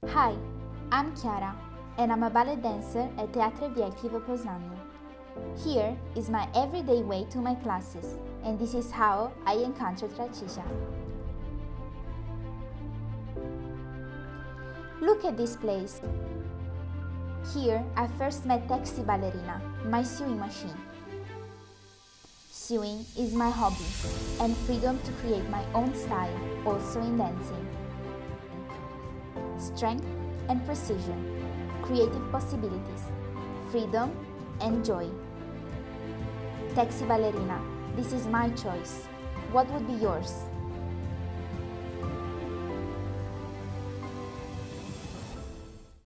Hi, I'm Chiara, and I'm a ballet dancer at Teatrze Wielkim of Poznaniu. Here is my everyday way to my classes, and this is how I encountered Rajem Szycia. Look at this place. Here I first met TEXI BALLERINA, my sewing machine. Sewing is my hobby, and freedom to create my own style, also in dancing. Strength and precision, creative possibilities, freedom and joy. TEXI Ballerina, this is my choice. What would be yours?